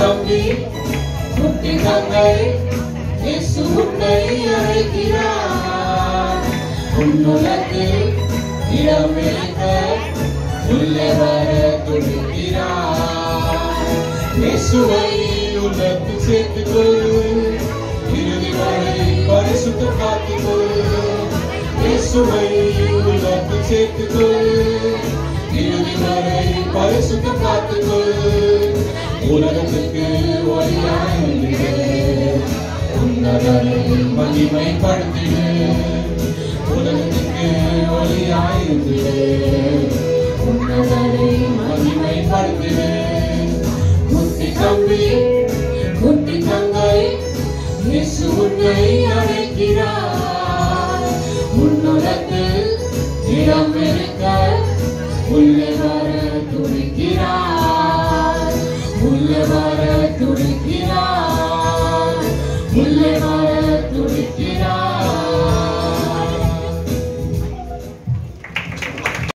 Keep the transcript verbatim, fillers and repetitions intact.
தம்பி குட்டி தங்கை இயேசு உன்னை அழைக்கிறார். உன்னுலகு இடமிருக்க உள்ளே வர துடிக்கிறார். இயேசுவை உள்ளத்தில் சேர்த்துக்கொள், இறுதி வரை பரிசுத்த காத்துக்கொள். இயேசுவை உள்ளத்தில் சேர்த்துக்கொள், இறுதி வரை பரிசுத்த காத்துக்கொள். உலகத்துக்கு ஒளியாயிருந்திடு, உன்னதரை மகிமைப்படுத்திடு. உலகத்துக்கு ஒளியாயிருந்திடு, உன்னதரை மகிமைப்படுத்திடு. குட்டி தம்பி குட்டி தங்கை இயேசு உன்னை அழைக்கிறார். உன்னுலகில் இடம் இருக்க உள்ளே வர துடிக்கிறார், உள்ளே வர துடிக்கிறார்.